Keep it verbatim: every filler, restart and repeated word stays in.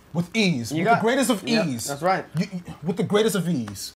with ease, You with got- the greatest of Yep, ease. that's right. You, you- with the greatest of ease.